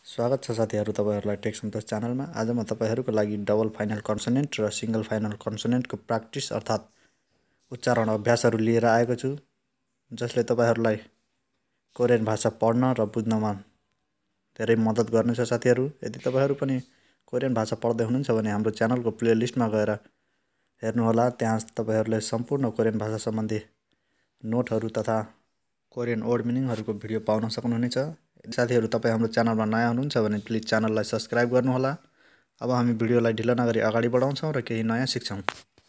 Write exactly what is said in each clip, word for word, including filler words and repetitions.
स्वागत छ साथीहरु तपाईहरुलाई टेक सन्तोष च्यानलमा। आज म तपाईहरुको लागि डबल फाइनल कन्सोनेन्ट र सिंगल फाइनल कन्सोनेन्टको प्र्याक्टिस अर्थात उच्चारण अभ्यासहरु लिएर आएको छु, जसले तपाईहरुलाई कोरियन भाषा पढ्न र बुझ्नमा धेरै मद्दत गर्नेछ साथीहरु। यदि तपाईहरु पनि कोरियन भाषा पढ्दै हुनुहुन्छ भने हाम्रो च्यानलको प्लेलिस्टमा गएर हेर्नु होला। त्यहाँ तपाईहरुले सम्पूर्ण कोरियन भाषा सम्बन्धी नोटहरु तथा कोरियन वर्ड मिनिङहरुको भिडियो पाउन सक्नुहुनेछ। साथीहरु तपाई हाम्रो च्यानलमा नयाँ हुनुहुन्छ भने प्लिज च्यानललाई सब्स्क्राइब गर्नु होला। अब हामी भिडियोलाई ढिलो नगरी अगाडि बढाउँछौं र केही नयाँ सिक्छौं।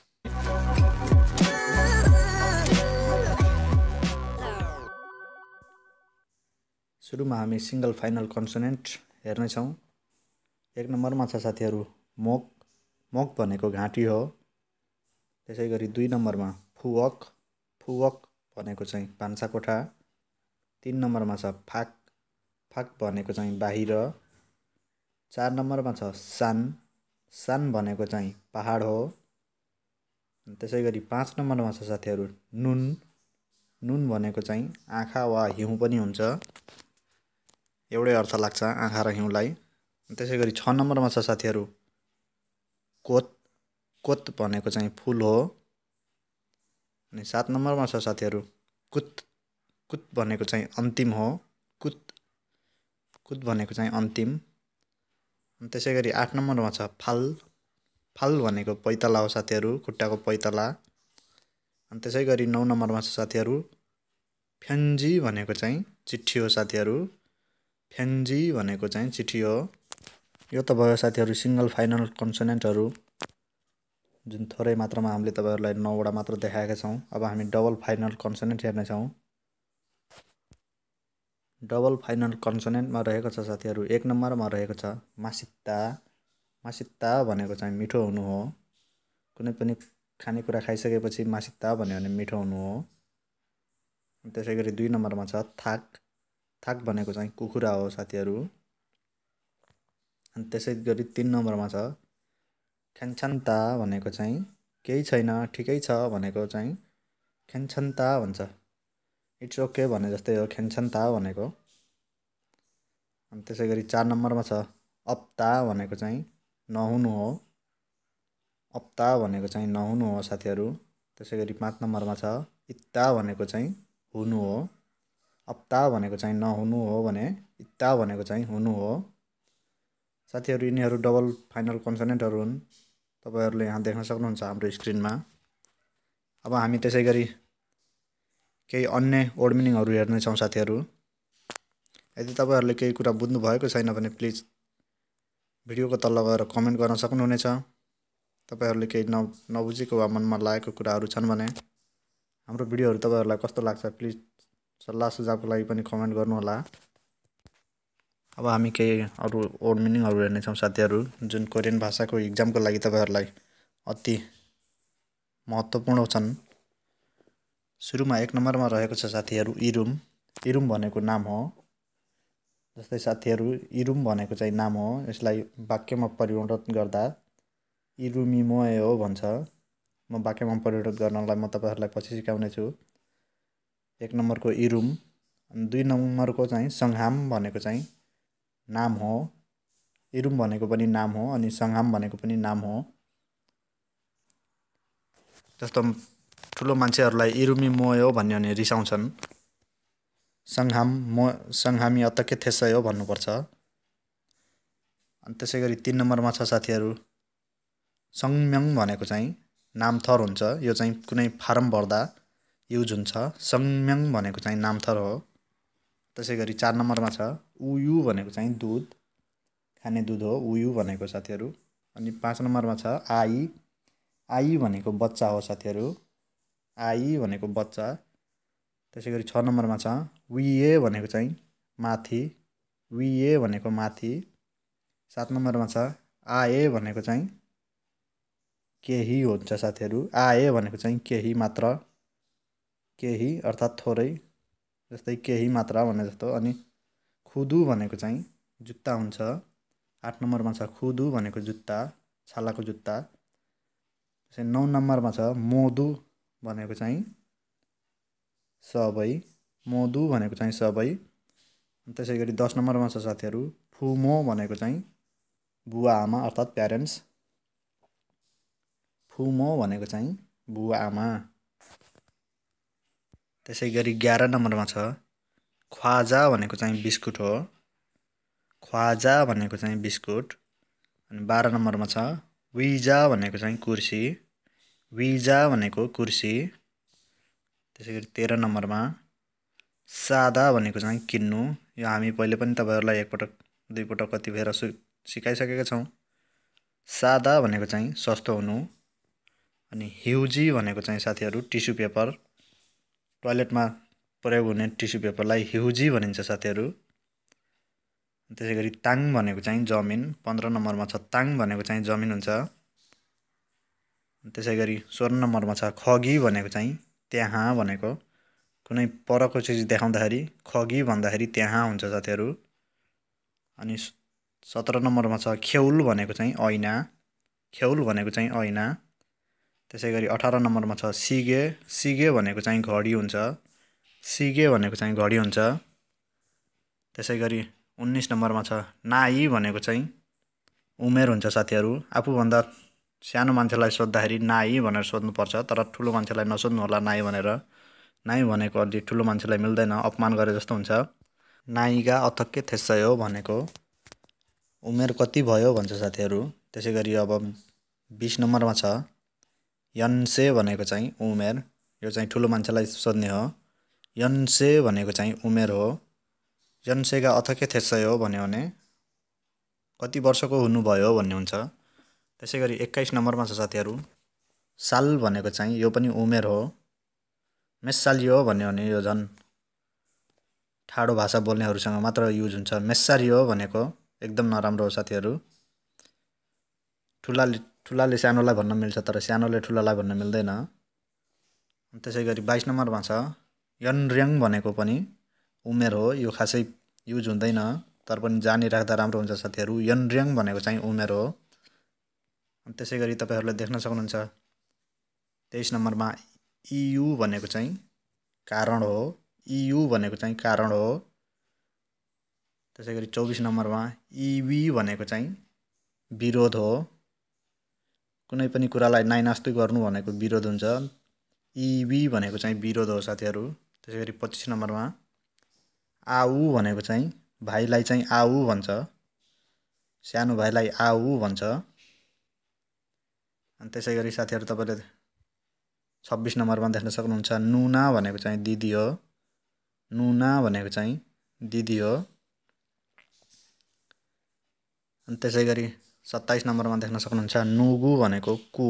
सुरुमा हामी सिंगल फाइनल कन्सोनेन्ट हेर्ने छौं। एक नम्बरमा छ साथीहरु मोक। मोक भनेको घाँटी हो। त्यसैगरी दुई नम्बरमा फुवक। फुवक भनेको चाहिँ भान्साकोठा। तीन नम्बरमा छ फाक। फाक भनेको चाहिँ बाहिर। चार नम्बरमा छ सान। सान भनेको चाहिँ पहाड हो। त्यसैगरी पाँच नम्बरमा छ साथीहरु नुन। नुन भनेको चाहिँ आँखा वा हिउँ पनि हुन्छ। एउटै अर्थ लाग्छ आँखा र हिउँलाई। त्यसैगरी छ नम्बरमा छ साथीहरु कोत। कोत भनेको चाहिँ फूल हो। अनि सात नम्बरमा छ साथीहरु कुत। कुत भनेको चाहिँ अन्तिम हो। कुत कुत भनेको चाहिँ अन्तिम। त्यसैगरी आठ नम्बरमा छ फाल। फाल भनेको पैताला हो साथीहरु, खुट्टाको पैताला। अनि त्यसैगरी नौ नम्बरमा छ साथीहरु फ्यान्जी भनेको चाहिँ चिट्ठी हो साथीहरु। फ्यान्जी भनेको चाहिँ चिट्ठी हो। यो त भयो साथीहरु सिंगल फाइनल कन्सोनेन्टहरु, जुन थोरै मात्रामा हामीले तपाईहरुलाई नौ वटा मात्र देखाएका छौं। अब हामी डबल फाइनल कन्सोनेन्ट हेर्ने छौं। डबल फाइनल कन्सोनेन्टमा रहेको छ साथीहरु एक नम्बरमा रहेको छ मासित्ता। मासित्ता भनेको चाहिँ मिठो हुनु हो। कुनै पनि खानेकुरा खाइसकेपछि मासित्ता भन्यो भने मिठो हुनु हो। त्यसैगरी दुई नम्बरमा छ थाक। थाक भनेको चाहिँ कुखुरा हो साथीहरु। अनि त्यसैगरी तीन नम्बरमा छ खेन्छन्ता भनेको चाहिँ केही छैन ठिकै छ भनेको चाहिँ खेन्छन्ता भन्छ। इट्स ओके भने जस्तै हो खेन्छन्ता भनेको। अनि त्यसैगरी चार नम्बरमा छ अप्ता भनेको चाहिँ नहुनु हो। अप्ता भनेको चाहिँ नहुनु हो साथीहरु। त्यसैगरी पाँच नम्बरमा छ इत्ता भनेको चाहिँ हुनु हो। अप्ता भनेको चाहिँ नहुनु हो भने इत्ता भनेको चाहिँ हुनु हो। साथीहरु यिनीहरु डबल फाइनल कन्सोनेन्टहरु हुन्। तपाईहरुले यहाँ देख्न सक्नुहुन्छ हाम्रो स्क्रिनमा। अब हामी त्यसैगरी केही अन्य वर्ड मिनिङहरु हेर्ने छौं साथीहरु। यदि तपाईहरुले केही कुरा बुझ्नु भएको छैन भने प्लिज भिडियोको तल गएर कमेन्ट गर्न सक्नुहुनेछ। तपाईहरुले केही न नबुझेको वा मनमा लागेको कुराहरु छन् भने हाम्रो भिडियोहरु तपाईहरुलाई कस्तो लाग्छ प्लिज सल्लाह सुझावको लागि पनि कमेन्ट गर्नु होला। अब हामी केही अरु वर्ड मिनिङहरु हेर्ने छौं साथीहरु, जुन कोरियन भाषाको एक्जामको लागि तपाईहरुलाई अति महत्त्वपूर्ण छन्। सुरुमा एक नम्बरमा रहेको छ साथीहरु इरुम। इरुम भनेको नाम हो। जस्तै साथीहरु इरुम भनेको चाहिँ नाम हो। यसलाई वाक्यमा परिवर्तन गर्दा इरुमी मोए हो भन्छ। म वाक्यमा परिवर्तन गर्नलाई म तपाईहरुलाई पछि सिकाउने छु। एक नम्बरको इरुम। दुई नम्बरको चाहिँ संघाम भनेको चाहिँ नाम हो। इरुम भनेको पनि नाम हो अनि संघाम भनेको पनि नाम हो। जस्तो ठुलो मान्छेहरुलाई इरुमी मोए हो भन्यो भने रिसाउँछन्। संघाम मो संघामी अतके थेसय हो भन्नुपर्छ। अनि त्यसैगरी तीन नम्बरमा छ साथीहरु संम्यङ भनेको चाहिँ नामथर हुन्छ। यो चाहिँ कुनै फारम भर्दा युज हुन्छ। संम्यङ भनेको चाहिँ नामथर हो। त्यसैगरी चार नम्बरमा छ उयु भनेको चाहिँ दूध, खाने दूध हो उयु भनेको साथीहरु। अनि पाँच नम्बरमा छ आई। आई भनेको बच्चा हो साथीहरु। आई भनेको बच्चा। त्यसैगरी छ नम्बरमा छ विए भनेको चाहिँ माथि। विए भनेको माथि। सात नम्बरमा छ आए भनेको चाहिँ केही हुन्छ साथीहरु। आए भनेको चाहिँ केही मात्र। केही अर्थात थोरै, जस्तै केही मात्र भने जस्तो। अनि खुदु भनेको चाहिँ जुत्ता हुन्छ। आठ नम्बरमा छ खुदु भनेको जुत्ता, छालाको जुत्ता। त्यसै नौ नम्बरमा छ मोदु भनेको चाहिँ सबै। मोदु भनेको चाहिँ सबै। त्यसै गरी दस नम्बरमा छ साथीहरू फुमो भनेको चाहिँ बुवा आमा अर्थात् प्यारेन्ट्स। फुमो भनेको चाहिँ बुवा आमा। त्यसै गरी एघार नम्बरमा छ ख्वाजा भनेको चाहिँ बिस्कुट हो। ख्वाजा भनेको चाहिँ बिस्कुट। अनि बाह्र नम्बरमा छ विजा भनेको चाहिँ कुर्सी। विजा भनेको कुर्सी। त्यसै गरी तेह्र नम्बरमा सादा भनेको चाहिँ किन्नु। यो हामी पहिले पनि तपाईँहरूलाई एकपटक दुईपटक कति फेर सिकाइसकेका छौँ। सादा भनेको चाहिँ सस्तो हुनु। अनि ह्युजी भनेको चाहिँ साथीहरू टिस्यु पेपर। टोयलेटमा प्रयोग हुने टिस्यु पेपरलाई ह्युजी भनिन्छ साथीहरू। त्यसै गरी ताङ भनेको चाहिँ जमिन। पन्ध्र नम्बरमा छ ताङ भनेको चाहिँ जमिन हुन्छ। त्यसै गरी सोह्र नम्बरमा छ खगी भनेको चाहिँ त्यहाँ भनेको। कुनै परको चिज देखाउँदाखेरि खगी भन्दाखेरि त्यहाँ हुन्छ साथीहरू। अनि सत्र नम्बरमा छ खेउल भनेको चाहिँ ऐना। खेउल भनेको चाहिँ ऐना। त्यसै गरी अठार नम्बरमा छ सिगे। सिगे भनेको चाहिँ घडी हुन्छ। सिगे भनेको चाहिँ घडी हुन्छ। त्यसै गरी उन्नाइस नम्बरमा छ नाई भनेको चाहिँ उमेर हुन्छ साथीहरू। आफूभन्दा सानो मान्छेलाई सोद्धाखेरि नाई भनेर सोध्नुपर्छ, तर ठुलो मान्छेलाई नसोध्नु होला नाई भनेर। नाई भनेको अलि ठुलो मान्छेलाई मिल्दैन, अपमान गरे जस्तो हुन्छ। नाइगा अथक्के थेस्सयो भनेको उमेर कति भयो भन्छ साथीहरू। त्यसै गरी अब बिस नम्बरमा छ यन्से भनेको चाहिँ उमेर। यो चाहिँ ठुलो मान्छेलाई सोध्ने हो। यन्से भनेको चाहिँ उमेर हो। यन्सेगा अथक्के थेस्सयो भन्यो भने कति वर्षको हुनुभयो भन्ने हुन्छ। त्यसै गरी एक्काइस नम्बरमा छ साथीहरू साल भनेको चाहिँ यो पनि उमेर हो। मेस्सालियो भन्यो भने यो झन् ठाडो भाषा बोल्नेहरूसँग मात्र युज हुन्छ। मेस्सारियो भनेको एकदम नराम्रो हो साथीहरू। ठुलाले ठुलाले सानोलाई भन्न मिल्छ, तर सानोले ठुलालाई भन्न मिल्दैन। त्यसै गरी बाइस नम्बरमा छ यनर्याङ भनेको पनि उमेर हो। यो खासै युज हुँदैन, तर पनि जानिराख्दा राम्रो हुन्छ साथीहरू। यनर्याङ भनेको चाहिँ उमेर हो। त्यसै गरी तपाईँहरूले देख्न सक्नुहुन्छ तेइस नम्बरमा इयु भनेको चाहिँ कारण हो। इयु भनेको चाहिँ कारण हो। त्यसै गरी चौबिस नम्बरमा इवी भनेको चाहिँ विरोध हो। कुनै पनि कुरालाई नाइनास्ति गर्नु भनेको विरोध हुन्छ। इवी भनेको चाहिँ विरोध हो साथीहरू। त्यसै गरी पच्चिस नम्बरमा आऊ भनेको चाहिँ भाइलाई चाहिँ आऊ भन्छ। सानो भाइलाई आऊ भन्छ। अनि त्यसै गरी साथीहरू तपाईँले छब्बिस नम्बरमा देख्न सक्नुहुन्छ नुना भनेको चाहिँ दिदी हो। नुना भनेको चाहिँ दिदी हो। अनि त्यसै गरी सत्ताइस नम्बरमा देख्न सक्नुहुन्छ नुगु भनेको को।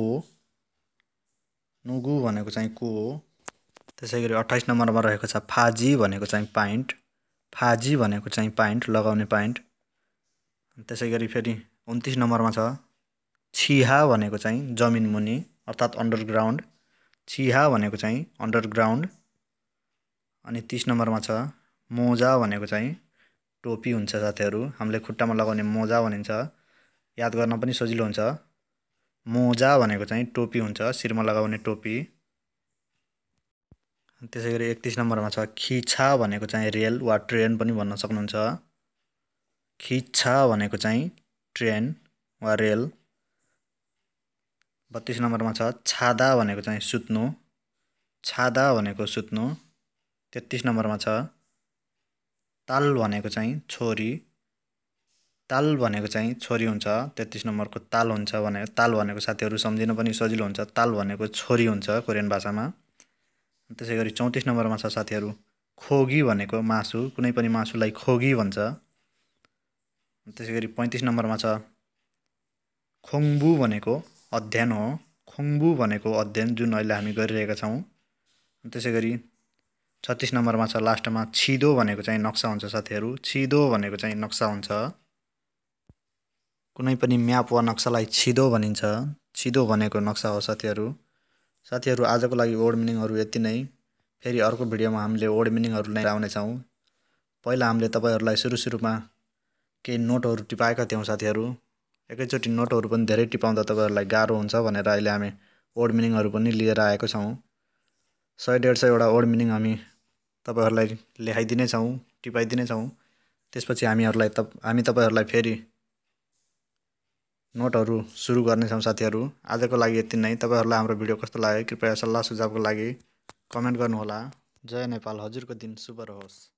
नुगु भनेको चाहिँ को हो। त्यसै गरी अट्ठाइस नम्बरमा रहेको छ फाजी भनेको चाहिँ प्यान्ट। फाजी भनेको चाहिँ प्यान्ट, लगाउने प्यान्ट। त्यसै गरी फेरि उन्तिस नम्बरमा छ छिहा भनेको चाहिँ जमिन मुनि अर्थात् अन्डरग्राउन्ड। छिहा भनेको चाहिँ अन्डरग्राउन्ड। अनि तीस नम्बरमा छ मोजा भनेको चाहिँ टोपी हुन्छ साथीहरू। हामीले खुट्टामा लगाउने मोजा भनिन्छ, याद गर्न पनि सजिलो हुन्छ। मोजा भनेको चाहिँ टोपी हुन्छ, शिरमा लगाउने टोपी। त्यसै गरी एकतिस नम्बरमा छ खिछा भनेको चाहिँ रेल वा ट्रेन पनि भन्न सक्नुहुन्छ। खिछा भनेको चाहिँ ट्रेन वा रेल। बत्तिस नम्बरमा छ छादा भनेको चाहिँ सुत्नु। छादा भनेको सुत्नु। तेत्तिस नम्बरमा छ ताल भनेको चाहिँ छोरी। ताल भनेको चाहिँ छोरी हुन्छ। तेत्तिस नम्बरको ताल हुन्छ भने ताल भनेको साथीहरू सम्झिन पनि सजिलो हुन्छ। ताल भनेको छोरी हुन्छ कोरियन भाषामा। त्यसै गरी चौतिस नम्बरमा छ साथीहरू खोगी भनेको मासु। कुनै पनि मासुलाई खोगी भन्छ। त्यसै गरी पैँतिस नम्बरमा छ खोङ्बु भनेको अध्ययन हो। खोङ्बु भनेको अध्ययन जुन अहिले हामी गरिरहेका छौँ। त्यसै गरी छत्तिस नम्बरमा छ लास्टमा छिदो भनेको चाहिँ नक्सा हुन्छ साथीहरू। छिदो भनेको चाहिँ नक्सा हुन्छ। कुनै पनि म्याप वा नक्सालाई छिदो भनिन्छ। छिदो भनेको नक्सा हो साथीहरू। साथीहरू आजको लागि वर्ड मिनिङहरू यति नै। फेरि अर्को भिडियोमा हामीले वर्ड मिनिङहरू नै आउनेछौँ। पहिला हामीले तपाईँहरूलाई सुरु सुरुमा केही नोटहरू टिपाएका थियौँ साथीहरू। एकैचोटि नोटहरू पनि धेरै टिपाउँदा तपाईँहरूलाई गाह्रो हुन्छ भनेर अहिले हामी वर्ड मिनिङहरू पनि लिएर आएको छौँ। सय डेढ सयवटा वर्ड मिनिङ हामी तपाईँहरूलाई लेखाइदिनेछौँ, टिपाइदिनेछौँ। त्यसपछि हामीहरूलाई त हामी तपाईँहरूलाई फेरि नोटहरू सुरु गर्नेछौँ साथीहरू। आजको लागि यति नै। तपाईँहरूलाई हाम्रो भिडियो कस्तो लाग्यो कृपया सल्लाह सुझावको लागि कमेन्ट गर्नुहोला। जय नेपाल, हजुरको दिन शुभ रहोस्।